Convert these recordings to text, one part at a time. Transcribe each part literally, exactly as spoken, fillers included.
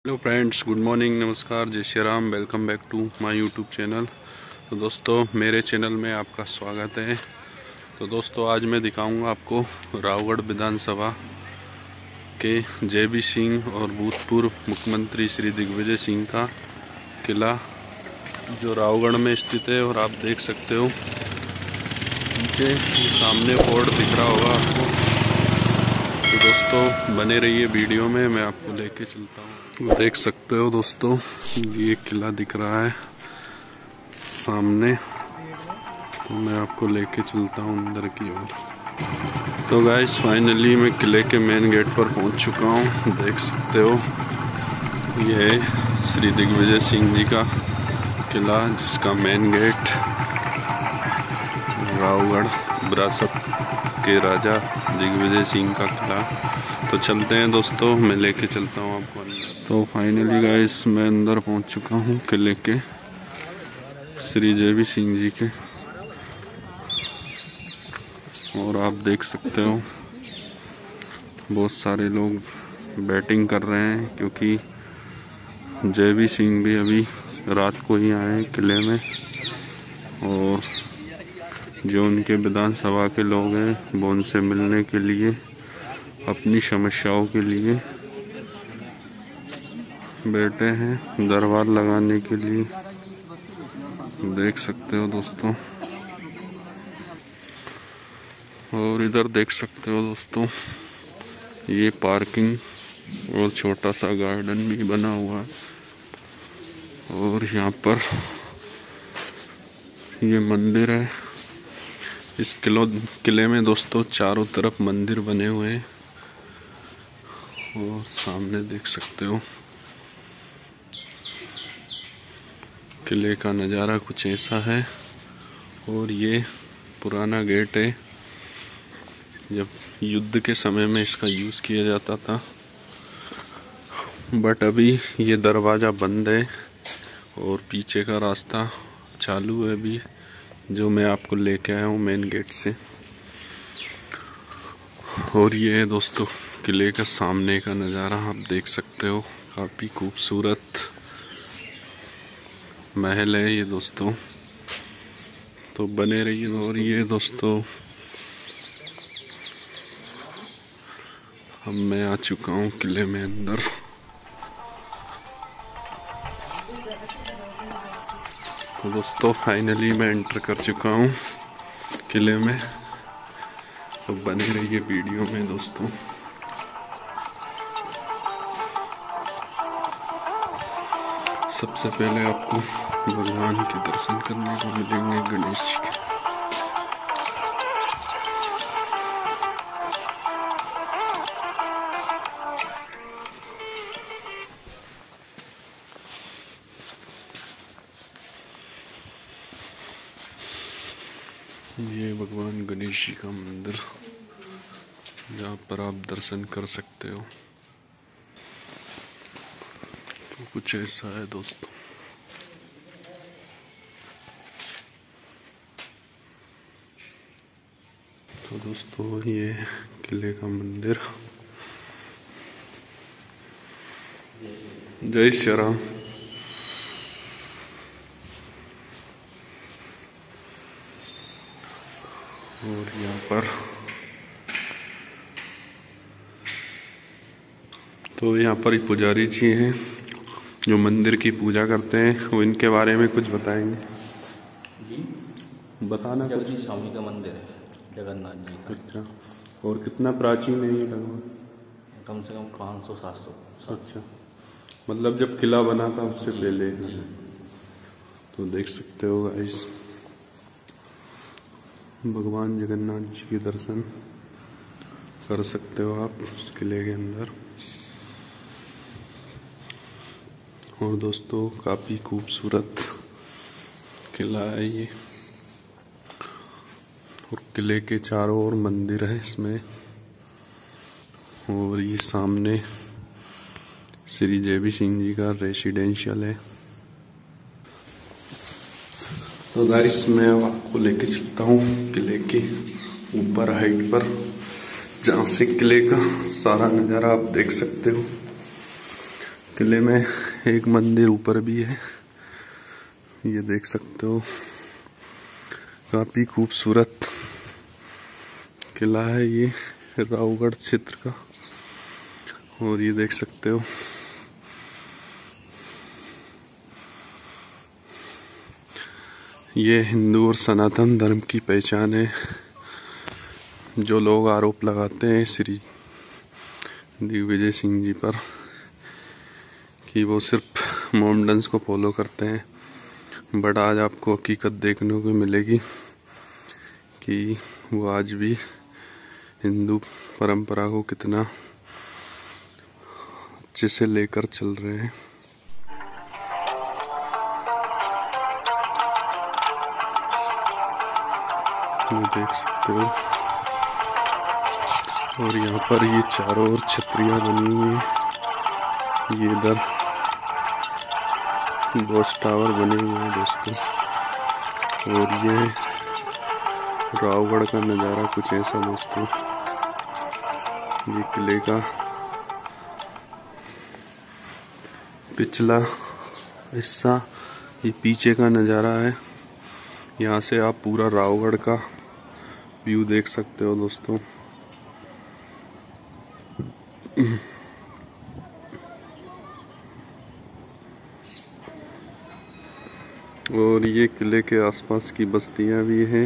Hello friends, good morning, नमस्कार, जय Shri Ram. Welcome back to my YouTube channel. तो दोस्तों, मेरे चैनल में आपका स्वागत है। तो दोस्तों, आज मैं दिखाऊंगा आपको रावगढ़ विधानसभा के जे.बी. सिंह और भूतपूर्व मुख्यमंत्री श्री दिग्विजय सिंह का किला, जो रावगढ़ में स्थित है। और आप देख सकते हो उनके सामने बोर्ड दिख रहा होगा आपको। तो दोस्तों, बने रहिए वीडियो में, मैं आपको लेके चलता हूँ। देख सकते हो दोस्तों, ये किला दिख रहा है सामने। तो मैं आपको लेके चलता हूँ अंदर की ओर। तो गाइस, फाइनली मैं किले के मेन गेट पर पहुँच चुका हूँ। देख सकते हो, ये है श्री दिग्विजय सिंह जी का किला, जिसका मेन गेट रावगढ़ विरासत के राजा दिग्विजय सिंह का किला। तो चलते हैं दोस्तों, मैं लेके चलता हूँ आपको अंदर। तो फाइनली गाइस, मैं अंदर पहुँच चुका हूँ किले के श्री जे.बी. सिंह जी के। और आप देख सकते हो बहुत सारे लोग बैटिंग कर रहे हैं, क्योंकि जे.बी. सिंह भी अभी रात को ही आए हैं किले में। और जो उनके विधानसभा के लोग हैं, वो उनसे मिलने के लिए, अपनी समस्याओं के लिए बैठे हैं, दरबार लगाने के लिए। देख सकते हो दोस्तों। और इधर देख सकते हो दोस्तों, ये पार्किंग और छोटा सा गार्डन भी बना हुआ है। और यहाँ पर ये मंदिर है। इस किलो किले में दोस्तों चारों तरफ मंदिर बने हुए हैं। और सामने देख सकते हो किले का नज़ारा कुछ ऐसा है। और ये पुराना गेट है, जब युद्ध के समय में इसका यूज़ किया जाता था। बट अभी ये दरवाज़ा बंद है और पीछे का रास्ता चालू है अभी, जो मैं आपको लेके आया हूँ मेन गेट से। और ये है दोस्तों किले का सामने का नज़ारा, आप देख सकते हो। काफ़ी खूबसूरत महल है ये दोस्तों। तो बने रहिए। और ये दोस्तों, अब मैं आ चुका हूँ किले में अंदर। तो दोस्तों, फाइनली मैं एंटर कर चुका हूँ किले में। तो बने रहिए वीडियो में दोस्तों। सबसे पहले आपको भगवान के दर्शन करने को मिलेंगे, गणेश जी के। ये भगवान गणेश जी का मंदिर, जहाँ पर आप दर्शन कर सकते हो। तो कुछ ऐसा है दोस्तों। तो दोस्तों, ये किले का मंदिर। जय श्री राम। और यहाँ पर तो यहाँ पर ही पुजारी जी हैं जो मंदिर की पूजा करते हैं। वो इनके बारे में कुछ बताएंगे जी। बताना कुछ। जगदीश स्वामी का मंदिर है, जगन्नाथ जी का। अच्छा। और कितना प्राचीन है ये लगभग? कम से कम पाँच सौ सात सौ। अच्छा, मतलब जब किला बना था उससे पहले। तो देख सकते हो गाइस, भगवान जगन्नाथ जी के दर्शन कर सकते हो आप उस किले के अंदर। और दोस्तों, काफ़ी खूबसूरत किला है ये। और किले के चारों ओर मंदिर है इसमें। और ये सामने श्री जे.बी. सिंह जी का रेसिडेंशियल है। तो गाइस, मैं अब आपको लेके चलता हूँ किले के ऊपर हाइट पर, जहाँ से किले का सारा नज़ारा आप देख सकते हो। किले में एक मंदिर ऊपर भी है, ये देख सकते हो। काफी खूबसूरत किला है ये रावगढ़ क्षेत्र का, और ये देख सकते हो। ये हिंदू और सनातन धर्म की पहचान है। जो लोग आरोप लगाते हैं श्री दिग्विजय सिंह जी पर कि वो सिर्फ मोमडन्स को फॉलो करते हैं, बट आज आपको हकीकत देखने को मिलेगी कि वो आज भी हिंदू परंपरा को कितना अच्छे से लेकर चल रहे हैं। ये देख सकते हो, और यहाँ पर ये चारों ओर छतरियाँ बनी हुई हैं। ये इधर वॉच टावर बने हुए हैं दोस्तों, और ये रावगढ़ का नज़ारा कुछ ऐसा दोस्तों। ये किले का पिछला हिस्सा, ये पीछे का नज़ारा है। यहाँ से आप पूरा रावगढ़ का व्यू देख सकते हो दोस्तों। और ये किले के आसपास की बस्तियां भी हैं,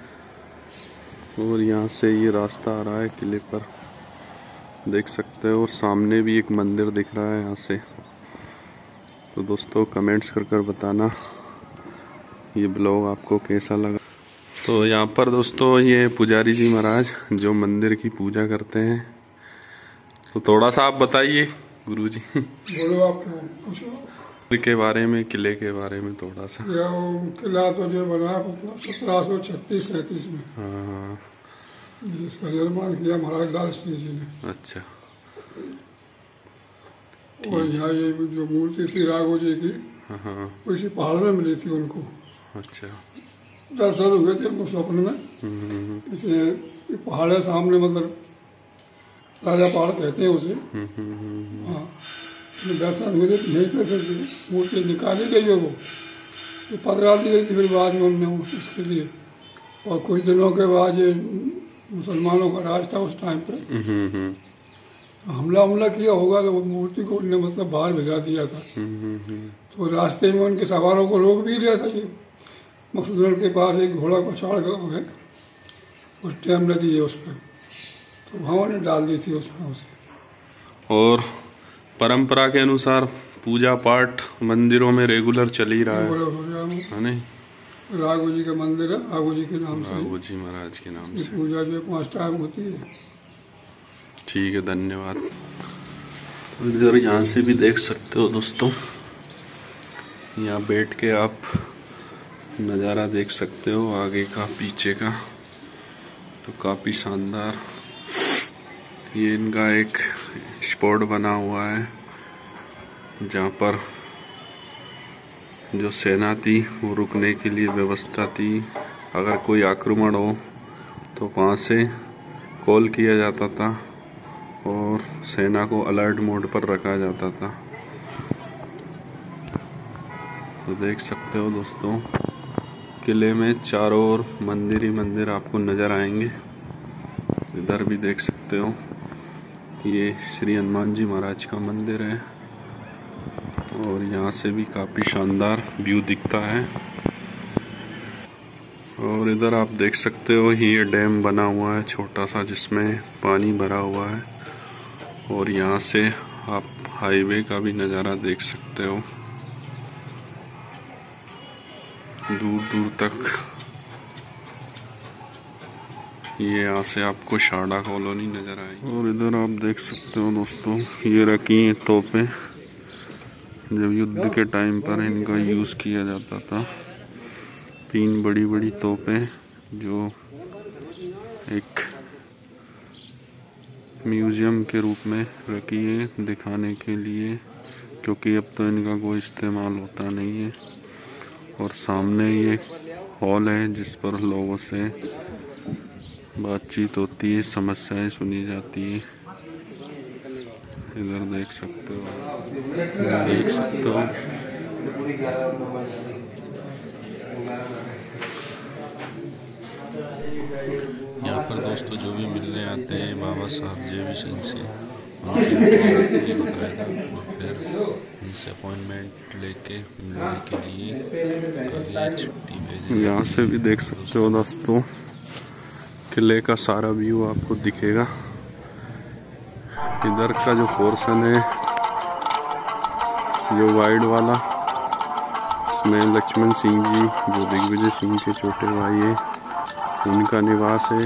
और यहाँ से ये रास्ता आ रहा है किले पर, देख सकते हो। और सामने भी एक मंदिर दिख रहा है यहाँ से। तो दोस्तों कमेंट्स कर कर बताना ये ब्लॉग आपको कैसा लगा। तो यहाँ पर दोस्तों ये पुजारी जी महाराज जो मंदिर की पूजा करते हैं, तो थोड़ा सा आप बताइए गुरुजी। बोलो, आप पूछो के बारे में, किले के बारे में थोड़ा सा। किला तो जो बना सत्रह सौ छत्तीस सैंतीस में, हाँ, इसका निर्माण किया महाराज लाल सिंह जी ने। अच्छा। और यहाँ ये जो मूर्ति थी राघव जी की, हाँ, वो इसी पहाड़ में मिली थी उनको। अच्छा। दर्शन हुए थे उनको स्वप्न में। इसे पहाड़ है सामने, मतलब राजा पहाड़ कहते हैं उसे। हाँ, दर्शन हुए थे तो यहीं पर फिर मूर्ति निकाली गई है, वो तो पकड़ा दी गई थी फिर बाद में उनने इसके लिए। और कुछ दिनों के बाद ये मुसलमानों का राज था उस टाइम पे, तो हमला हमला किया होगा, तो वो मूर्ति को उनने मतलब बाहर भिगा दिया था। तो रास्ते में उनके सवारों को रोक भी लिया था। ये मकसूदन के पास एक घोड़ा पछाड़ गाँव है, उस टाइम नदी है उस पर, तो वहाँ ने डाल दी थी उसमें उसे। और परंपरा के अनुसार पूजा पाठ मंदिरों में रेगुलर चल ही रहा है, है नहीं? राघव जी का मंदिर है, राघव जी के नाम से, राघव जी महाराज के नाम से पूजा जो पाँच टाइम होती है। ठीक है, धन्यवाद। तो इधर यहाँ से भी देख सकते हो दोस्तों, यहाँ बैठ के आप नज़ारा देख सकते हो आगे का पीछे का, तो काफ़ी शानदार। ये इनका एक स्पॉट बना हुआ है जहाँ पर जो सेना थी वो रुकने के लिए व्यवस्था थी। अगर कोई आक्रमण हो तो वहाँ से कॉल किया जाता था और सेना को अलर्ट मोड पर रखा जाता था। तो देख सकते हो दोस्तों, किले में चारों ओर मंदिर ही मंदिर आपको नज़र आएंगे। इधर भी देख सकते हो, ये श्री हनुमान जी महाराज का मंदिर है, और यहाँ से भी काफ़ी शानदार व्यू दिखता है। और इधर आप देख सकते हो ये डैम बना हुआ है छोटा सा, जिसमें पानी भरा हुआ है, और यहाँ से आप हाईवे का भी नज़ारा देख सकते हो दूर दूर तक। ये यहाँ से आपको शारदा कॉलोनी नज़र आएगी। और इधर आप देख सकते हो दोस्तों, ये रखी हैं तोपें, जब युद्ध के टाइम पर इनका यूज़ किया जाता था। तीन बड़ी बड़ी तोपें जो एक म्यूज़ियम के रूप में रखी है दिखाने के लिए, क्योंकि अब तो इनका कोई इस्तेमाल होता नहीं है। और सामने ये हॉल है जिस पर लोगों से बातचीत होती है, समस्याएं सुनी जाती है। इधर देख सकते हो, देख सकते हो यहाँ पर दोस्तों जो भी मिलने आते हैं बाबा साहब जे बी सिंह से, उनकी बकायदा और फिर उनसे अपॉइंटमेंट लेके मिलने के लिए आगे छुट्टी भेजे। यहाँ से भी देख सकते हो दोस्तों, किले का सारा व्यू आपको दिखेगा। इधर का जो पोर्शन है जो वाइड वाला, इसमें लक्ष्मण सिंह जी जो दिग्विजय सिंह के छोटे भाई है उनका निवास है,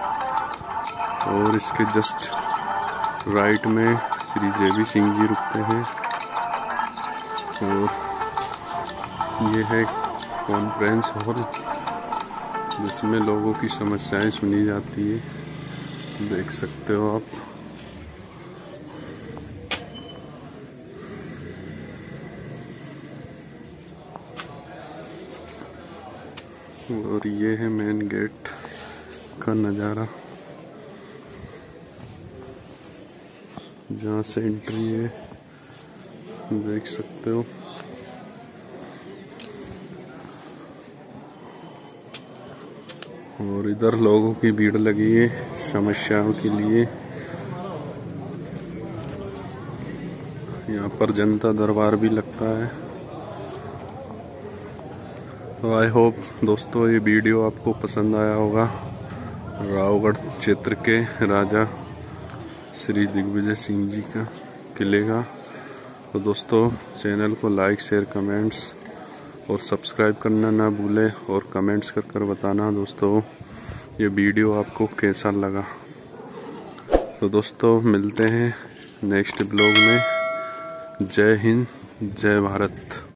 और इसके जस्ट राइट में श्री जे बी सिंह जी रुकते हैं। और ये है कॉन्फ्रेंस हॉल जिसमें लोगों की समस्याएं सुनी जाती है, देख सकते हो आप। और ये है मेन गेट का नज़ारा, जहाँ से एंट्री है, देख सकते हो। और इधर लोगों की भीड़ लगी है समस्याओं के लिए। यहाँ पर जनता दरबार भी लगता है। तो आई होप दोस्तों ये वीडियो आपको पसंद आया होगा, रावगढ़ क्षेत्र के राजा श्री दिग्विजय सिंह जी का किले का। तो दोस्तों चैनल को लाइक शेयर कमेंट्स और सब्सक्राइब करना ना भूलें, और कमेंट्स कर कर बताना दोस्तों ये वीडियो आपको कैसा लगा। तो दोस्तों मिलते हैं नेक्स्ट ब्लॉग में। जय हिंद, जय भारत।